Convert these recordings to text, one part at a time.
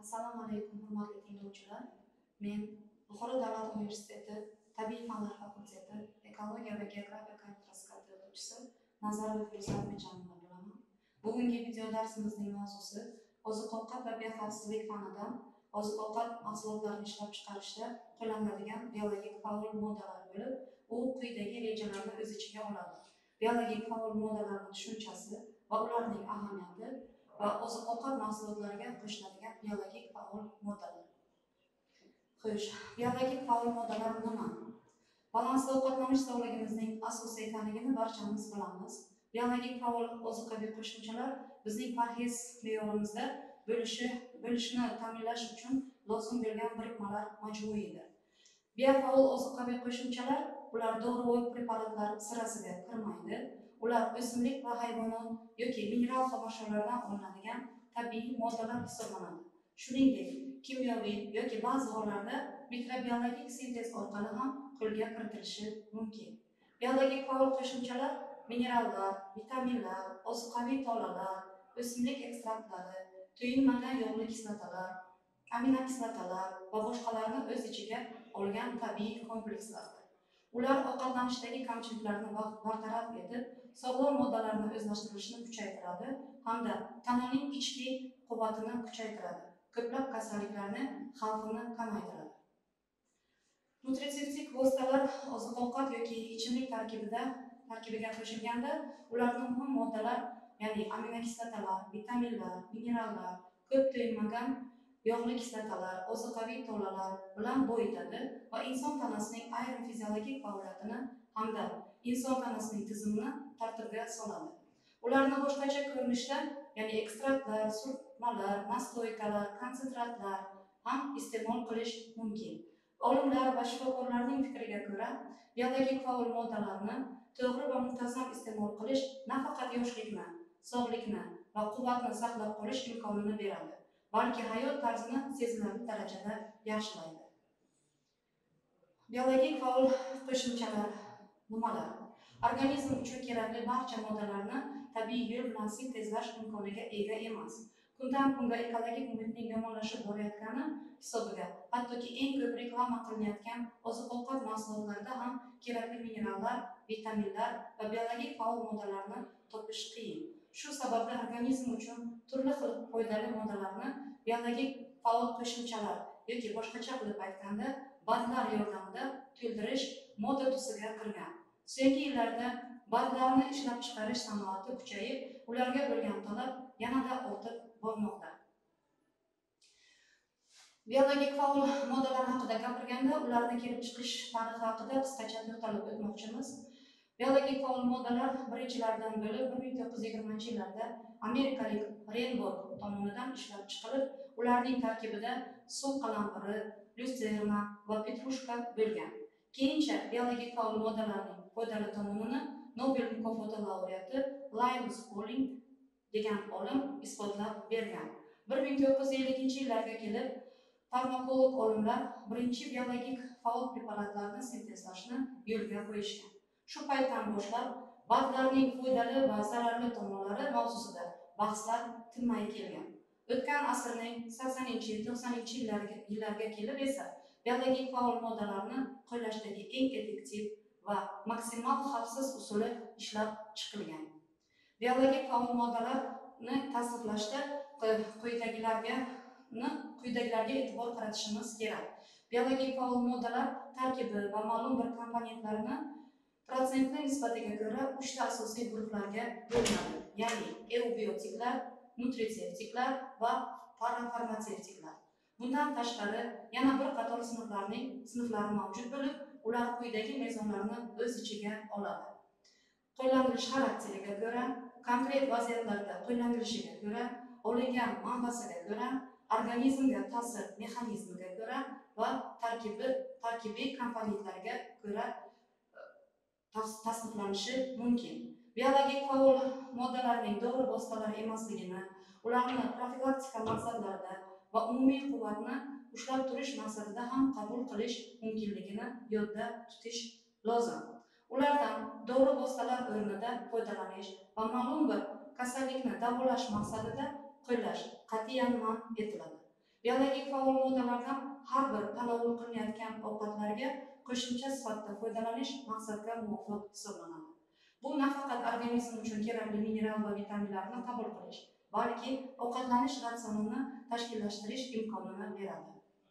Assalomu alaykum, hurmatli tinglovchilar. Men Buxoro davlat universiteti tabiiy fanlar fakulteti ekologiya va geografiya kafedrasi tadqiqotchisi Nazarova Feruza Ahmedjanova bo'laman. Bugungi video darsimizning mavzusi oziq-ovqat va bioxavfsizlik fanidan oziq-ovqat mahsulotlarini ishlab chiqarishda qo'llaniladigan biologik faol moddalar bo'lib, u quyidagi rejalarni o'z ichiga oladi. Biologik faol moddalarning tushunchasi va ularning ahamiyati va oziq-ovqat mahsulotlariga qo'shiladigan biologik faol moddalar. Xo'sh, biologik faol moddalar nima? Balansli ovqatlanish sog'ligimizning asosiy ekanligini barchamiz bilamiz. Biologik faol ozuqaviy qo'shimchalar bizning parhez me'yorimizda bo'lishini ta'minlash uchun lozim bo'lgan birikmalar majmuidir. Biofaol ozuqaviy qo'shimchalar ular dori preparatlar sirasiga kirmaydi. Ular o'simlik va hayvonot yoki mineral xomashyolardan olinadigan tabiiy moddalar hisoblanadi. Shuningdek, kimyoviy yoki ba'zi hollarda mikrobiologik sintez orqali ham qo'lga kiritilishi mumkin. Biologik faol qo'shimchalar minerallar, vitaminlar, ozuqaviy tolalar, o'simlik ekstraktlari, to'yinmagan yog'li kislotalar, aminokislotalar va boshqalarni o'z ichiga olgan tabiiy komplekslardir. Ular ovqatlanishdagi kamchiliklarni bartaraf etib, sog'lom moddalarni o'zlashtirishni kuchaytiradi hamda tananing ichki quvvatini kuchaytiradi. Ko'plab kasalliklarni xavfini kamaytiradi. Nutritseptik vositalar oziq-ovqat yoki ichimlik tarkibiga qo'shilganda, ularning muhim moddalar, ya'ni aminokislotalar, vitaminlar, minerallar, ko'p to'yinmagan yog'li kislotalar, ozuqaviy tolalar bilan boyitadi va inson tanasining ayrim fiziologik faoliyatini hamda inson tanasining tizimini tartibga soladi. Ularni boshqacha ko'rinishda, ya'ni ekstraktlar, surtmalar, nastoykalar, konsentratlar ham iste'mol qilish mumkin. Olimlar va shifokorlarning fikriga ko'ra, biologik faol moddalarni to'g'ri va muntazam iste'mol qilish nafaqat yoshlikni, sog'likni va quvvatni saqlab qolish imkonini beradi, balki hayot tarzini sezilarli darajada yaxshilaydi. Biologik faol qo'shimchalar nimalar? Organizm uchun kerakli barcha moddalarni tabiiy yo'l bilan sintezlash imkoniga ega emas. Kundan kunga ekologik muhitning yomonlashib borayotgani hisobiga, hattoki eng ko'p reklama qilinayotgan oziq-ovqat mahsulotlarida ham kerakli minerallar, vitaminlar va biologik faol moddalarni topish qiyin. Shu sababli organizm uchun turli xil foydali moddalarni biologik faol qo'shimchalar yoki boshqacha qilib aytganda badlar yordamida to'ldirish moda tusiga kirgan. So'nggi yillarda badlarni ishlab chiqarish sanoati kuchayib, ularga bo'lgan talab yanada ortib bormoqda. Biologik faol moddalar haqida gapirganda, ularning kelib chiqish tarixi haqida qisqacha to'xtalib o'tmoqchimiz. Biologik faol moddalar birinchilardan bo'lib 1920-yillarda amerikalik Renborg tomonidan ishlab chiqilib, ularning tarkibida suv qalampiri, lyuserna va petrushka bo'lgan. Keyincha biologik faol moddalarning foydali tomonini Nobel mukofoti laureati Linus Pauling degan olim isbotlab bergan. 1950-yillarga kelib, farmakolog olimlar birinchi biologik faol preparatlarni sintezlashni yo'lga qo'yishgan. Shu paytdan boshlab badlarning foydali va zararli tomonlari mavzusida bahslar tinmay kelgan. O'tgan asrning 80-90-yillarga kelib esa biologik faol moddalarni qo'llashdagi eng effektiv va maksimal xavfsiz usuli ishlab chiqilgan. Biologik faol moddalarni tasniflashda quyidagilarga e'tibor qaratishimiz kerak. Biologik faol moddalar tarkibi va ma'lum bir komponentlarni protsentli nisbatiga ko'ra 3 ta asosiy guruhlarga bo'linadi. Ya'ni eubiotiklar, nutritseptiklar va parafarmatsevtiklar. Bundan tashqari yana bir qator sinflar mavjud bo'lib, ular quyidagi mezonlarni o'z ichiga oladi. Qo'llanilish xarakteriga ko'ra, konkret vaziyatlarda qo'llanilishiga ko'ra, olingan manbasiga ko'ra, organizmga ta'sir mexanizmiga ko'ra va tarkibiy komponentlarga ko'ra tasniflanishi mumkin. Biologik faol moddalarning dori vositalar emasligini, ularni profilaktika maqsadlarida va umumiy quvvatni ushlab turish maqsadida ham qabul qilish mumkinligini yodda tutish lozim. Ulardan dori vositalar o'rnida foydalanish va ma'lum bir kasallikni davolash maqsadida qo'llash qat'iyan man etiladi. Biologik faol moddalardan har bir tanovul qilinayotgan ovqatlarga qo'shimcha sifatida foydalanish maqsadga muvofiq hisoblanadi. Bu nafaqat organizm uchun kerakli mineral va vitaminlarni qabul qilish, balki ovqatlanish ratsionini tashkillashtirish imkonini beradi.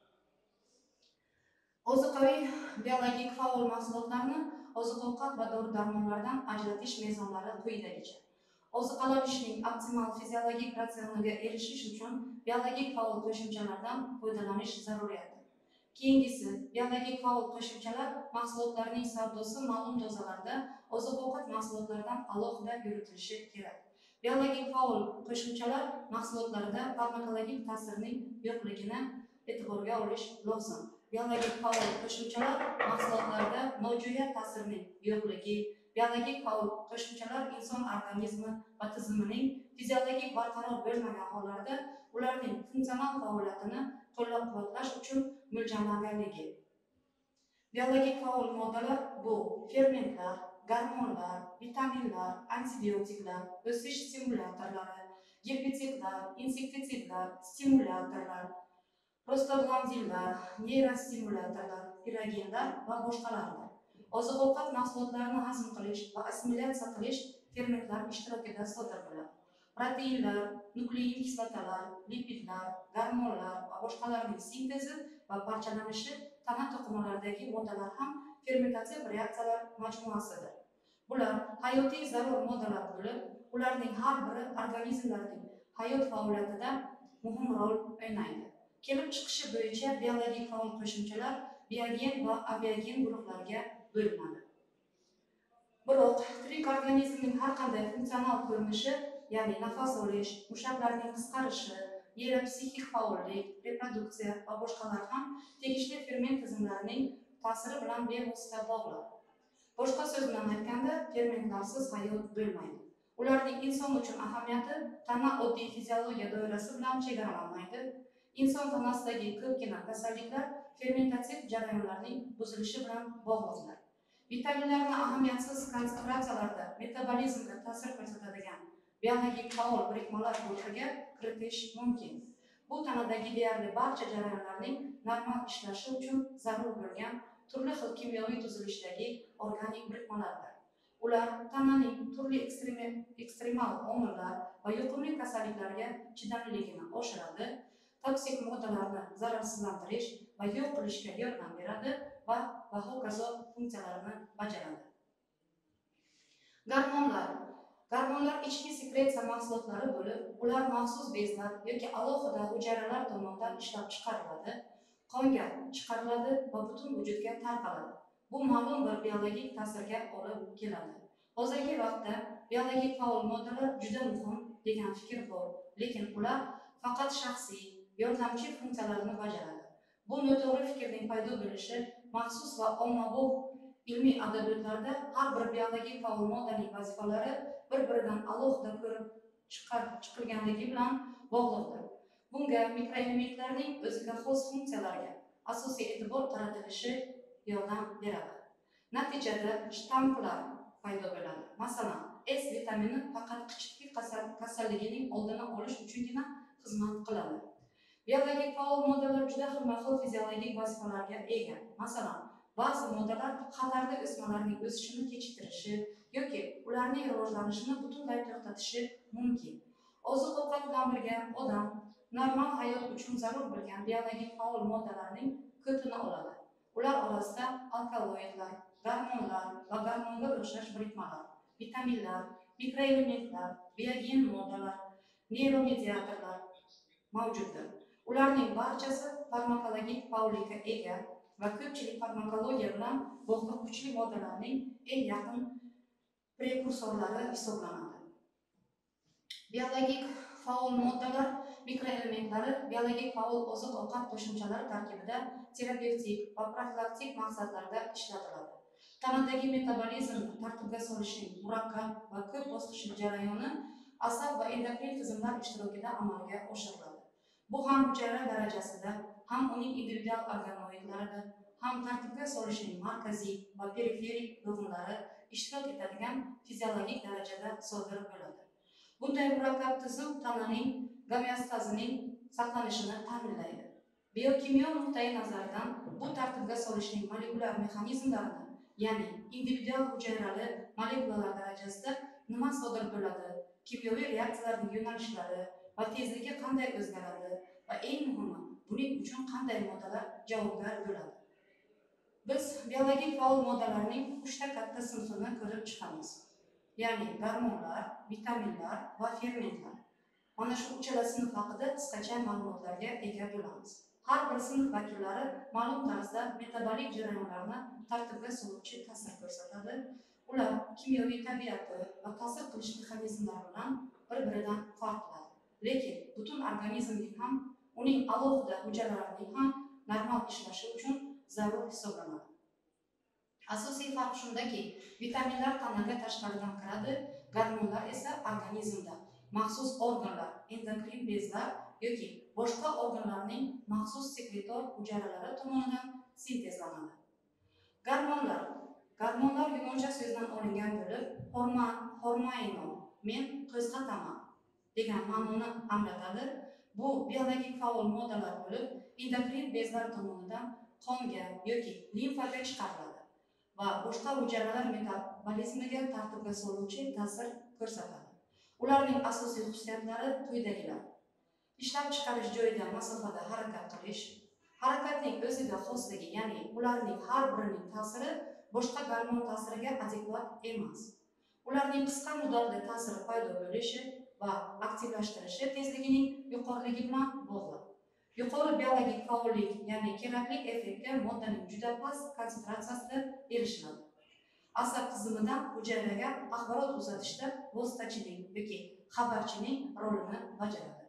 Ozuqaviy biologik faol mahsulotlarni oziq-ovqat va dori-darmonlardan ajratish mezonlari quyidagicha. Oziqalanishning optimal fiziologik ratsioniga erishish uchun biologik faol qo'shimchalardan foydalanish zaruriyati. Keyingisi, biologik faol qo'shimchalar mahsulotlarning savdosi ma'lum dozalarda oziq-ovqat mahsulotlaridan alohida yuritilishi kerak. Biologik faol qo'shimchalar mahsulotlarida farmakologik ta'sirning yo'qligini e'tiborga olish lozim. Biologik faol qo'shimchalar mahsulotlarida nojo'ya ta'sirning yo'qligi, biologik faol qo'shimchalar inson organizmi va tizimining fiziologik barqaror bo'lmagan hollarda ularning funksional faoliyatini qo'llab-quvvatlash uchun mo'ljallanganligi. Biologik faol moddalar bu fermentlar, gormonlar, vitaminlar, antibiotiklar, o'sish stimulyatorlari, gerbitsidlar, insektitsidlar, stimulyatorlar, prostaglandinlar, neyrostimulyatorlar, piragenlar va boshqalardir. Oziq-ovqat mahsulotlarini hazm qilish va assimilyatsiya qilish fermentlar ishtirokida sodir bo'ladi. Proteinlar, nuklein kislotalar, lipidlar, gormonlar va boshqalarning sintezi va parchalanishi tana to'qimalaridagi moddalar ham fermentativ reaksiyalar majmuasidir. Bular hayotiy zarur moddalar bo'lib, ularning har biri organizmlarning hayot faoliyatida muhim rol o'ynaydi. Kelib chiqishi bo'yicha biologik faol qo'shimchalar biogen va abiogen guruhlarga bo'linadi. Biroq tirik organizmning har qanday funksional ko'rinishi, ya'ni nafas olish, mushaklarning qisqarishi, neyropsixik faollik, reproduksiya va boshqalar ham tegishli ferment tizimlarining ta'siri bilan bevosita bog'liq. Boshqa so'z bilan aytganda, fermentlarsiz hayot bo'lmaydi. Ularning inson uchun ahamiyati tana oddiy fiziologiya doirasi bilan chegaralanmaydi. İnson tanasidagi ko'pgina kasalliklar fermentativ jarayonlarning buzilishi bilan bog'liqdir. Vitaminlarni ahamiyatsiz konsentratsiyalarda metabolizmga ta'sir ko'rsatadigan biologik faol birikmalar guruhiga kiritish mumkin. Bu tanadagi deyarli barcha jarayonlarning normal ishlashi uchun zarur bo'lgan turli xil kimyoviy tuzilishdagi organik birikmalardir. Ular tananing turli ekstremal omillar va yuqumli kasalliklarga chidamliligini oshiradi, toksik moddalarni zararsizlantirish va yo'q qilishga yordam beradi va hokazo funksiyalarini bajaradi. Gormonlar ichki sekretsiya mahsulotlari bo'lib, ular maxsus bezlar yoki alohida hujayralar tomonidan ishlab chiqariladi, qonga chiqariladi va butun vujudga tarqaladi. Bu ma'lum bir biologik ta'sirga olib keladi. Hozirgi vaqtda biologik faol moddalar juda muhim degan fikr bor, lekin ular faqat shaxsiy yordamchi funksiyalarni bajaradi. Bu noto'g'ri fikrning paydo bo'lishi maxsus va ommabop ilmiy adabiyotlarda har bir biologik faol moddaning vazifalari bir-biridan alohida ko'rib chiqilganligi bilan bog'liqdir. Bunga mikroelementlarning o'ziga xos funksiyalariga asosiy e'tibor qaratilishi yordam beradi. Natijada shtammlar paydo bo'ladi. Masalan, S vitamini faqat qichitlik kasalligining oldini olish uchungina xizmat qiladi. Biologik faol moddalar juda xilma-xil fiziologik vazifalarga ega. Masalan, ba'zi moddalar xatarli o'smalarning o'sishini kechiktirishi yoki ularning rivojlanishini butunlay to'xtatishi mumkin. Oziq-ovqat bilan birga odam normal hayot uchun zarur bo'lgan biologik faol moddalarning ko'pini oladi. Ular orasida alkaloidlar, gormonlar va gormonga o'xshash birikmalar, vitaminlar, mikroelementlar, biogen moddalar, neyromediatorlar mavjuddir. Ularning barchasi farmakologik faollikka ega va ko'pchilik farmakologiya bilan bog'liq kuchli moddalarning eng yaqin prekursorlari hisoblanadi. Biologik faol moddalar mikroelementlari biologik faol oziq-ovqat qo'shimchalari tarkibida terapevtik va profilaktik maqsadlarda ishlatiladi. Tanadagi metabolizmni tartibga solishning murakkab va ko'p bosqichli jarayoni asab va endokrin tizimlar ishtirokida amalga oshiriladi. Bu ham hujayra darajasida, ham uning individual organoidlarida, ham tartibga solishning markaziy va periferik bo'g'inlari ishtirok etadigan fiziologik darajada sodir bo'ladi. Bunday murakkab tizim tananing gomeostazining saqlanishini ta'minlaydi. Biokimyo nuqtai nazaridan bu tartibga solishning molekulyar mexanizmlarini, ya'ni individual hujayrali molekulalar darajasida nima sodir bo'ladi, kimyoviy reaksiyalarning yo'nalishlari va tezligi qanday o'zgaradi va eng muhimi, buning uchun qanday moddalar javobgar bo'ladi. Biz biologik faol moddalarning 3 ta katta sinfini ko'rib chiqamiz. Ya'ni gormonlar, vitaminlar va fermentlar. Mana shu uchala sinf haqida qisqacha ma'lumotlarga ega bo'lamiz. Har bir sinf vakillari ma'lum tarzda metabolik jarayonlarni tartibga soluvchi ta'sir ko'rsatadi. Ular kimyoviy tabiati va ta'sir qilish mexanizmlari bilan bir-biridan farq qiladi. Lekin butun organizmning ham, uning alohida hujayralarining ham normal ishlashi uchun zarur hisoblanadi. Asosiy farq shundaki, vitaminlar tanaga tashqaridan kiradi, gormonlar esa organizmda maxsus organlar, endokrin bezlar yoki boshqa organlarning maxsus sekretor hujayralari tomonidan sintezlanadi. Gormonlar yunonischa so'zdan olingan bo'lib, hormoino, men qo'zg'ataman degan ma'noni anglatadi. Bu biologik faol moddalar bo'lib, endokrin bezlar tomonidan qonga yoki limfaga chiqariladi va boshqa hujayralar metabolizmiga tartibga soluvchi ta'sir ko'rsatadi. Ularning asosiy xususiyatlari quyidagilar: ishlab chiqarish joyida masofada harakat qilish, harakatning o'ziga xosligi, ya'ni ularning har birining ta'siri boshqa gormon ta'siriga adekvat emas. Ularning qisqa muddatli ta'siri paydo bo'lishi va aktivlashtirishi tezligining yuqoriligi bilan bog'liq. Yuqori biologik faollik, ya'ni kerakli effektga moddaning juda past konsentratsiyasida erishiladi. Asab tizimidan hujayraga axborot uzatishda vositachining yoki xabarchining rolini bajaradi.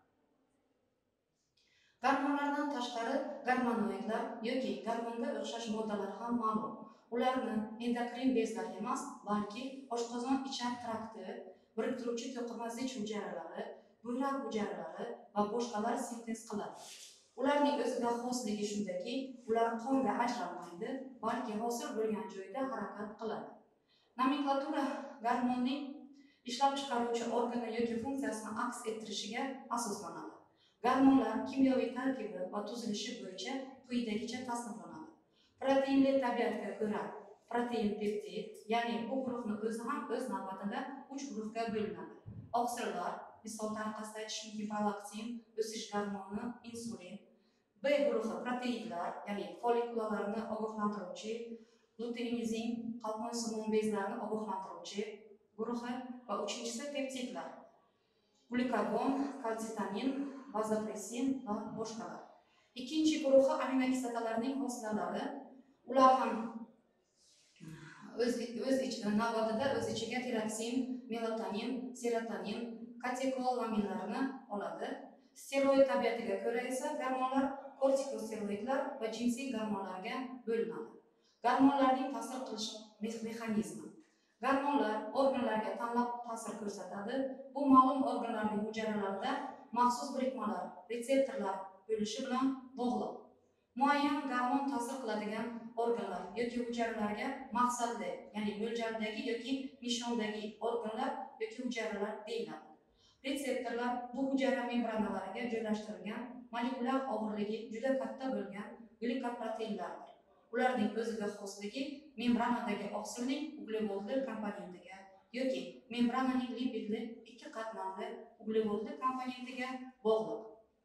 Gormonlardan tashqari gormonoidlar yoki gormonga o'xshash moddalar ham ma'lum. Ularni endokrin bezlar emas, balki oshqozon ichak trakti, biriktiruvchi to'qima zich hujayralari, buyrak hujayralari va boshqalar sintez qiladi. Ularning o'ziga xosligi shundaki, ular qonga ajralmaydi, balki hosil bo'lgan joyda harakat qiladi. Nomenklatura gormonning ishlab chiqaruvchi organi yoki funksiyasini aks ettirishiga asoslanadi. Gormonlar kimyoviy tarkibi va tuzilishi bo'yicha quyidagicha tasniflanadi. Proteinli tabiatga ko'ra protein peptid, ya'ni bu guruhning o'zi ham o'z navbatida 3 guruhga bo'linadi. Oqsillar, misol tariqasida aytishimki, prolaktin, o'sish gormoni, insulin. B guruhi proteinlar, ya'ni follikulalarni ogohlantiruvchi, luteinizin, qalqon simon bezlarini ogohlantiruvchi guruhi va uchinchisi peptidlar. Glikagon, kalsitamin, vazopressin va boshqalar. Ikkinchi guruhi aminokislotalarning hosilalari. Ular ham o'z ichiga tiroksin, melatonin, serotonin, katekolaminlarni oladi. Steroid tabiatiga ko'ra esa gormonlar kortikosteroidlar va jinsiy gormonlarga bo'linadi. Gormonlarning ta'sir qilish mexanizmi. Gormonlar organlarga tanlab ta'sir ko'rsatadi. Bu ma'lum organlarning hujayralarida maxsus birikmalar, retseptorlar bo'lishi bilan bog'liq. Muayyan gormon ta'sir qiladigan organlar yoki hujayralarga maqsadli, ya'ni mo'ljaldagi yoki nishondagi organlar yoki hujayralar deyiladi. Retseptorlar bu hujayra membranalariga joylashtirilgan molekulyar og'irligi juda katta bo'lgan glikoproteinlardir. Ularning o'ziga xosligi membranadagi oqsilning uglevodli komponentiga yoki membrananing lipidli ikki qatlamli uglevodli komponentiga bog'liq.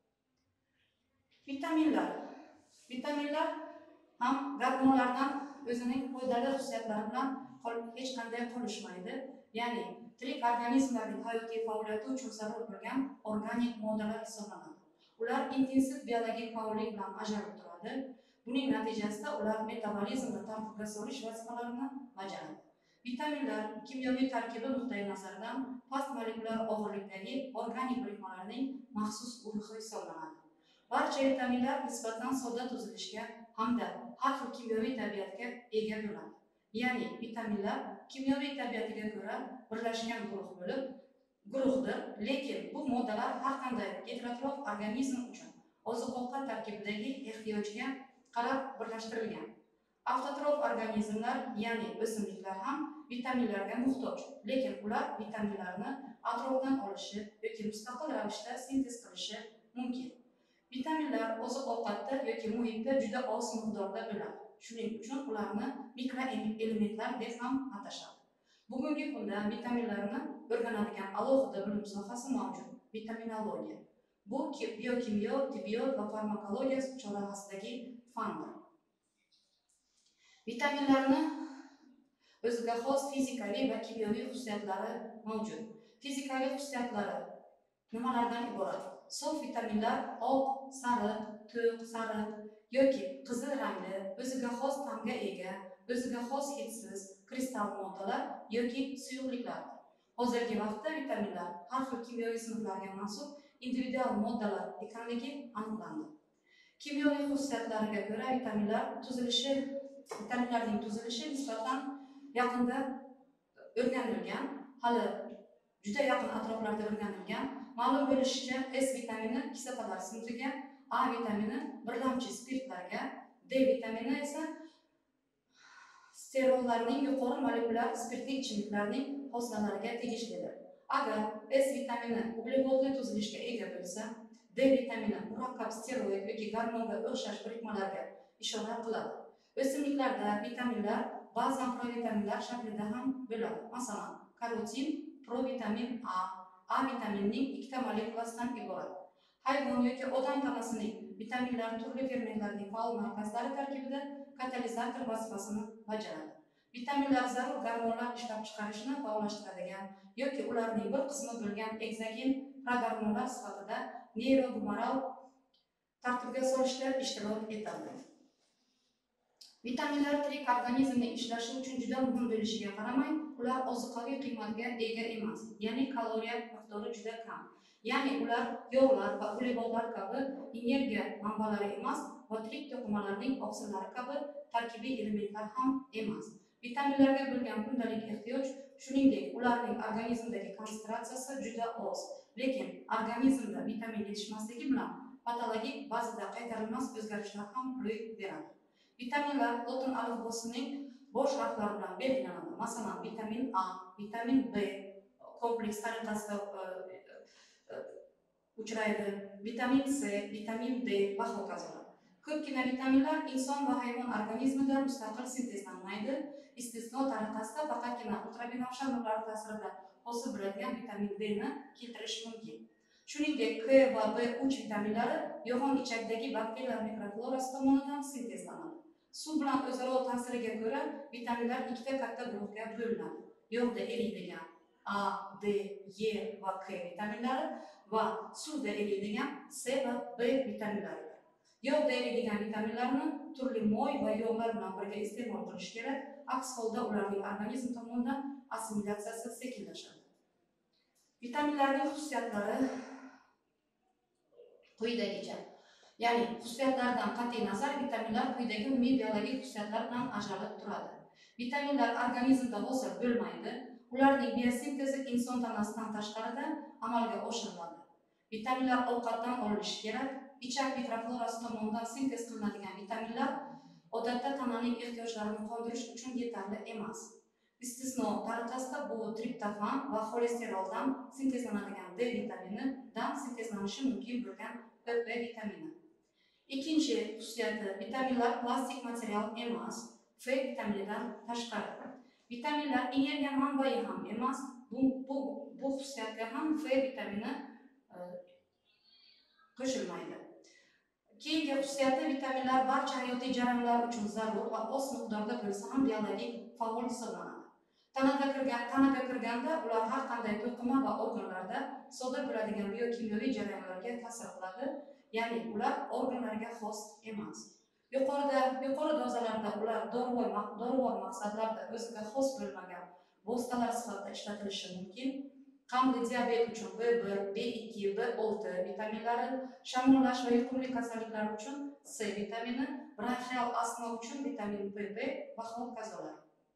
Vitaminlar ham gormonlardan o'zining foydali xususiyatlari bilan hech qanday qolishmaydi. Ya'ni tirik organizmlarning hayotiy faoliyati uchun zarur bo'lgan organik moddalar hisoblanadi. Ular intensiv biologik faollik bilan ajralib turadi. Buning natijasida ular metabolizmni tartibga solish vazifalarini bajaradi. Vitaminlar kimyoviy tarkibi nuqtai nazaridan past molekulyar og'irlikdagi organik birikmalarning maxsus guruhi hisoblanadi. Barcha vitaminlar nisbatan sodda tuzilishga hamda har xil kimyoviy tabiatga ega bo'ladi. Ya'ni vitaminlar kimyoviy tabiatiga ko'ra birlashgan guruhdir, lekin bu moddalar har qanday heterotrof organizm uchun oziq-ovqat tarkibidagi ehtiyojga qarab birlashtirilgan. Avtotrof organizmlar, ya'ni o'simliklar ham vitaminlarga muhtoj, lekin ular vitaminlarni atrofdan olishi yoki mustaqil ravishda sintez qilishi mumkin. Vitaminlar oziq-ovqatda yoki muhitda juda oz miqdorda bo'ladi. Shuning uchun ularni mikroelementlar deb ham atashadi. Bugungi kunda vitaminlarni o'rganadigan alohida bilim sohasi mavjud. Vitaminologiya. Bu biokimyo, tibbiyot va farmakologiya sohasidagi fandir. Vitaminlarni o'ziga xos fizikaviy va kimyoviy xususiyatlari mavjud. Fizikaviy xususiyatlari nimalardan iborat? Sof vitaminlar oq, sariq, to'q, sariq yoki qizil rangli, o'ziga xos ta'mga ega, o'ziga xos hidsiz kristal moddalar yoki suyuqliklar. Hozirgi vaqtda vitaminlar har xil kimyoviy sinflarga mansub individual moddalar ekanligi aniqlandi. Kimyoviy xususiyatlariga ko'ra vitaminlarning tuzilishi nisbatan yaqinda o'rganilgan, hali juda yaqin atroflarda o'rganilgan. Ma'lum bo'lishicha, S vitamini kislotalar sinfiga, A vitamini birlamchi spirtlarga, D vitamini esa sterollarning yuqori molekulyar spirtli ichimliklarning hoslalariga tegishlidir. Agar S vitamini uglevodli tuzilishga ega bo'lsa, D vitamini murakkab steroid yoki gormonga o'xshash birikmalarga ishora qiladi. O'simliklarda vitaminlar ba'zan provitaminlar shaklida ham bo'ladi. Masalan, karotin, provitamin A vitaminining ikkita molekulasidan iborat. Hayvon yoki odam tanasining vitaminlar turli fermentlarning faol markazlari tarkibida katalizator vazifasini bajaradi. Vitaminlar zarur gormonlar ishlab chiqarishni faollashtiradigan yoki ularning bir qismi bo'lgan egzogen progormonlar sifatida neyrogumoral tartibga solishda ishtirok etadi. Vitaminlar tirik organizmning ishlashi uchun juda muhim bo'lishiga qaramay, ular ozuqaviy qiymatga ega emas, ya'ni kaloriya miqdori juda kam. Ya'ni ular yog'lar va uglevodlar kabi energiya manbalari emas va tirik to'qimalarning oqsillari kabi tarkibiy elementlar ham emas. Vitaminlarga bo'lgan kundalik ehtiyoj, shuningdek, ularning organizmdagi konsentratsiyasi juda oz. Lekin organizmda vitamin yetishmasligi bilan patologik bazada qaytarilmas o'zgarishlar ham ro'y beradi. Vitaminlar lotin alifbosining bosh harflari bilan belgilanadi. Masalan, vitamin A, vitamin B kompleks tariqasida uchraydi, vitamin C, vitamin D va hokazo. Ko'pgina vitaminlar inson va hayvon organizmida mustaqil sintezlanmaydi. Istisno tariqasida faqatgina ultrabinafsha nurlar ta'sirida hosil bo'ladigan vitamin D ni keltirish mumkin. Shuningdek, K va B3 vitaminlari yo'g'on ichakdagi bakteriyalar mikroflorasi tomonidan sintezlanadi. Suv bilan o'zaro ta'siriga ko'ra vitaminlar ikkita katta guruhga bo'linadi. Yog'da eriydigan A, D, E va K vitaminlari va suvda eriydigan C va B vitaminlari. Yog'da eriydigan vitaminlarni turli moy va yog'lar bilan birga iste'mol qilish kerak. Aks holda ularning organizm tomonidan assimilyatsiyasi sekinlashadi. Vitaminlarning xususiyatlari quyidagicha. Ya'ni xususiyatlaridan qat'iy nazar vitaminlar quyidagi umumiy biologik xususiyatlar bilan ajralib turadi. Vitaminlar organizmda hosil bo'lmaydi. Ularning biosintezi inson tanasidan tashqarida amalga oshiriladi. Vitaminlar ovqatdan olinishi kerak. Ichak mikroflorasi tomonidan sintez qilinadigan vitaminlar odatda tananing ehtiyojlarini qondirish uchun yetarli emas. Istisno tariqasida bu triptofan va xolesteroldan sintezlanadigan D vitaminidan sintezlanishi mumkin bo'lgan PP vitamini. Ikkinchi xususiyati, vitaminlar plastik material emas, F vitaminidan tashqari. Vitaminlar energiya manbai ham emas, bu xususiyatga ham F vitamini qo'shilmaydi. Keyingi xususiyati, vitaminlar barcha hayotiy jarayonlar uchun zarur va oz miqdorda bo'lsa ham biologik faol hisoblanadi. Tanaga kirganda ular har qanday to'qima va organlarda sodir bo'ladigan biokimyoviy jarayonlarga ta'sir qiladi, ya'ni ular organlarga xos emas. Yuqori dozalarda ular dorivor maqsadlarda o'ziga xos bo'lmagan vositalar sifatida ishlatilishi mumkin. Qandli diabet uchun B1, B2, B6 vitaminlari, shamollash va yuqumli kasalliklar uchun C vitamini, bronxial astma uchun vitamin PP va hokazolar.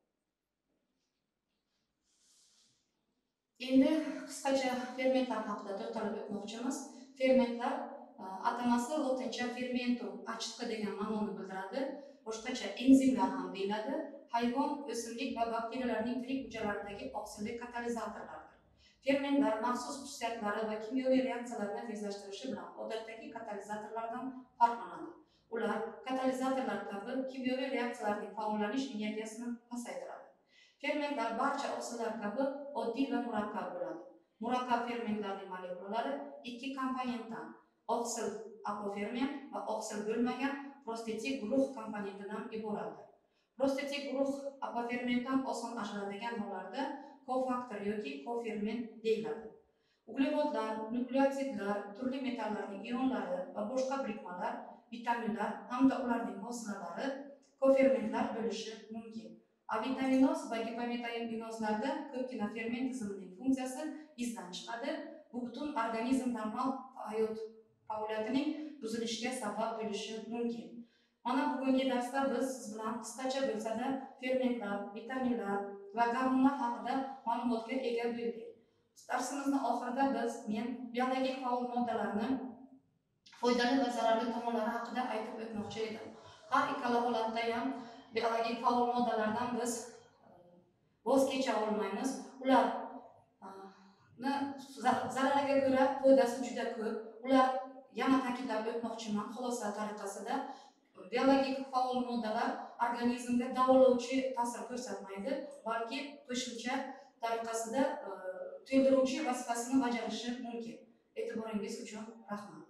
Endi qisqacha fermentlar haqida to'xtalib o'tmoqchimiz. Fermentlar atamasi lotincha fermentum, achitqi degan ma'noni bildiradi. Boshqacha enzimlar ham deyiladi. Hayvon, o'simlik va bakteriyalarning tirik hujayralardagi oqsilli katalizatorlardir. Fermentlar maxsus xususiyatlari va kimyoviy reaksiyalarni tezlashtirishi bilan odatdagi katalizatorlardan farqlanadi. Ular katalizatorlar kabi kimyoviy reaksiyalarning faollanish energiyasini pasaytiradi. Fermentlar barcha oqsillar kabi oddiy va murakkab bo'ladi. Murakkab fermentlarning molekulalari ikki komponentdan oqsil apoferment va oqsil bo'lmagan prostetik guruh komponentidan iboratdir. Prostetik guruh apofermentdan oson ajraladigan hollarda kofaktor yoki koferment deyiladi. Uglevodlar, nukleotidlar, turli metallarning ionlari va boshqa birikmalar, vitaminlar hamda ularning vositalari kofermentlar bo'lishi mumkin. Avitaminoz va gipavitaminozlarda ko'pgina ferment tizimining funksiyasi izdan chiqadi. Bu butun organizm normal hayot faoliyatining buzilishiga sabab bo'lishi mumkin. Mana bugungi darsda biz siz bilan qisqacha bo'lsa-da fermentlar, vitaminlar va gormonlar haqida ma'lumotga ega bo'ldik. Darsimizning oxirida men biologik faol moddalarni foydali va zararli tomonlari haqida aytib o'tmoqchi edim. Har ikkala holatda ham biologik faol moddalardan biz voz kecha olmaymiz. Ularni zarariga ko'ra foydasi juda ko'p. Ular yana ta'kidlab o'tmoqchiman xulosa tariqasida. Biologik faol moddalar organizmga davolovchi ta'sir ko'rsatmaydi, balki qo'shimcha tariqasida to'ldiruvchi vazifasini bajarishi mumkin. E'tiboringiz uchun rahmat.